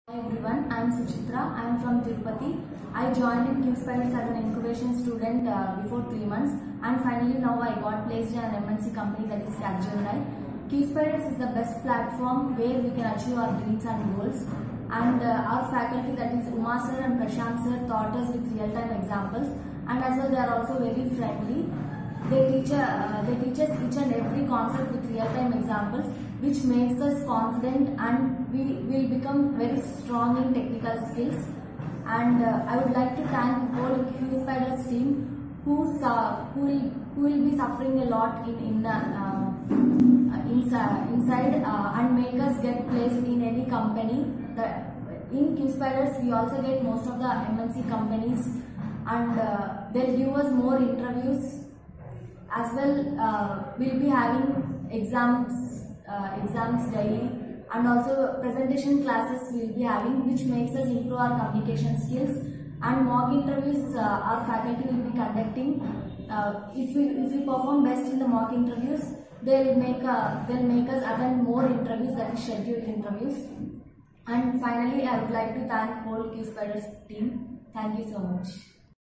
Hi everyone, I am Suchitra. I am from Tirupati. I joined in QSpiders as an incubation student before 3 months, and finally now I got placed in an MNC company, that is Capgemini. QSpiders is the best platform where we can achieve our dreams and goals, and our faculty, that is Uma sir and Prashant sir, taught us with real-time examples, and as well they are also very friendly. They teach us each and every concept with real-time examples, which makes us confident, and we will become very strong in technical skills. And I would like to thank the whole QSpiders team who will be suffering a lot inside and make us get placed in any company. In QSpiders we also get most of the MNC companies, and they'll give us more interviews. As well, we'll be having exams daily, and also presentation classes we'll be having, which makes us improve our communication skills. And mock interviews our faculty will be conducting. If we perform best in the mock interviews, they'll make us attend more interviews, that is scheduled interviews. And finally, I would like to thank whole QSpiders team. Thank you so much.